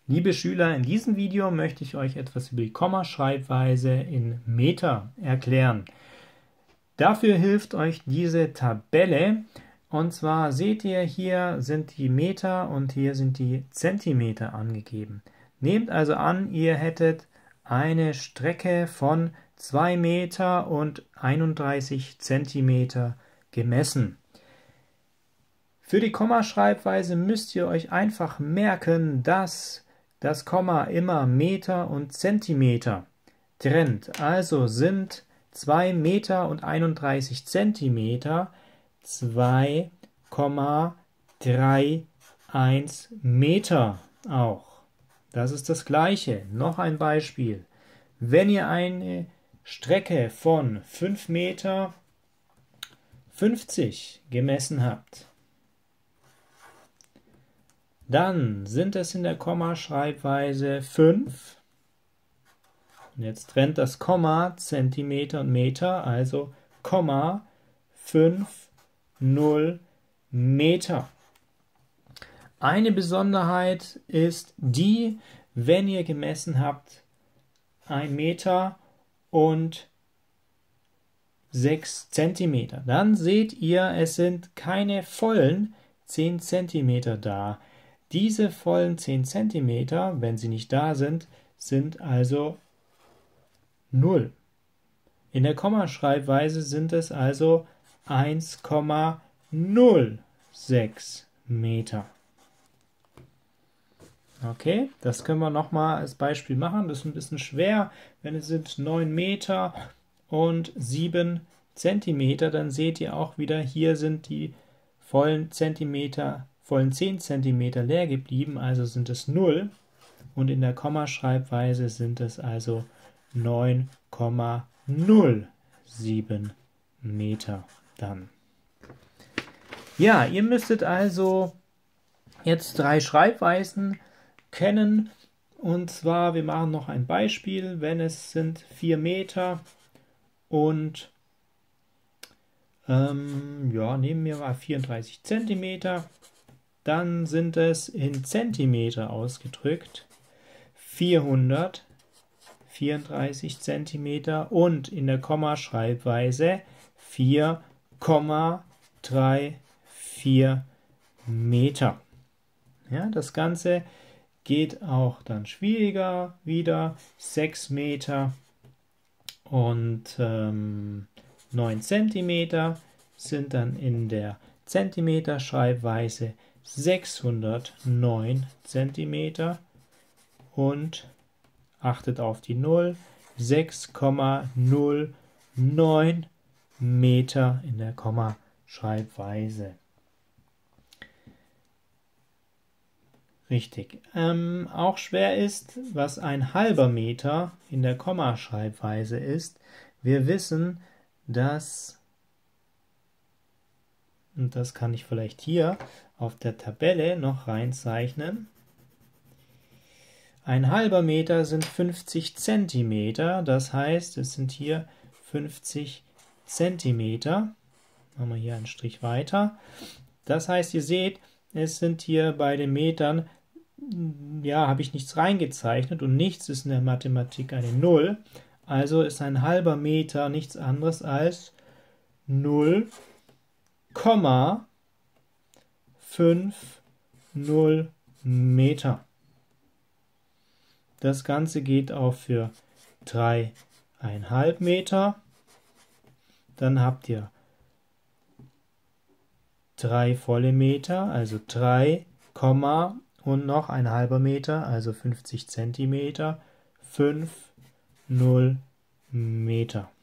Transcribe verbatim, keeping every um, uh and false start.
Liebe Schüler, in diesem Video möchte ich euch etwas über die Kommaschreibweise in Meter erklären. Dafür hilft euch diese Tabelle. Und zwar seht ihr, hier sind die Meter und hier sind die Zentimeter angegeben. Nehmt also an, ihr hättet eine Strecke von zwei Meter und einunddreißig Zentimeter gemessen. Für die Kommaschreibweise müsst ihr euch einfach merken, dass das Komma immer Meter und Zentimeter trennt. Also sind zwei Meter und einunddreißig Zentimeter zwei Komma einunddreißig Meter auch. Das ist das Gleiche. Noch ein Beispiel. Wenn ihr eine Strecke von fünf Meter fünfzig gemessen habt, dann sind es in der Kommaschreibweise fünf. Und jetzt trennt das Komma Zentimeter und Meter, also Komma fünf null Meter. Eine Besonderheit ist die, wenn ihr gemessen habt ein Meter und sechs Zentimeter, dann seht ihr, es sind keine vollen zehn Zentimeter da. Diese vollen zehn Zentimeter, wenn sie nicht da sind, sind also null. In der Kommaschreibweise sind es also eins Komma null sechs Meter. Okay, das können wir nochmal als Beispiel machen. Das ist ein bisschen schwer. Wenn es sind neun Meter und sieben Zentimeter, dann seht ihr auch wieder, hier sind die vollen Zentimeter vollen zehn Zentimeter leer geblieben, also sind es null, und in der Kommaschreibweise sind es also neun Komma null sieben Meter dann. Ja, ihr müsstet also jetzt drei Schreibweisen kennen, und zwar, wir machen noch ein Beispiel, wenn es sind vier Meter und ähm, ja, nehmen wir mal vierunddreißig Zentimeter, dann sind es in Zentimeter ausgedrückt vierhundertvierunddreißig Zentimeter und in der Kommaschreibweise vier Komma vierunddreißig Meter. Ja, das Ganze geht auch dann schwieriger wieder, sechs Meter und ähm, neun Zentimeter sind dann in der Zentimeter-Schreibweise sechshundertneun Zentimeter und achtet auf die null, sechs Komma null neun Meter in der Kommaschreibweise. Richtig. Ähm, auch schwer ist, was ein halber Meter in der Kommaschreibweise ist. Wir wissen, dass, und das kann ich vielleicht hier auf der Tabelle noch reinzeichnen, ein halber Meter sind fünfzig Zentimeter, das heißt, es sind hier fünfzig Zentimeter. Machen wir hier einen Strich weiter. Das heißt, ihr seht, es sind hier bei den Metern, ja, habe ich nichts reingezeichnet und nichts ist in der Mathematik eine Null. Also ist ein halber Meter nichts anderes als null Komma fünf null Meter. Das Ganze geht auch für drei Komma fünf Meter. Dann habt ihr drei volle Meter, also drei, und noch ein halber Meter, also fünfzig Zentimeter, fünf null Meter.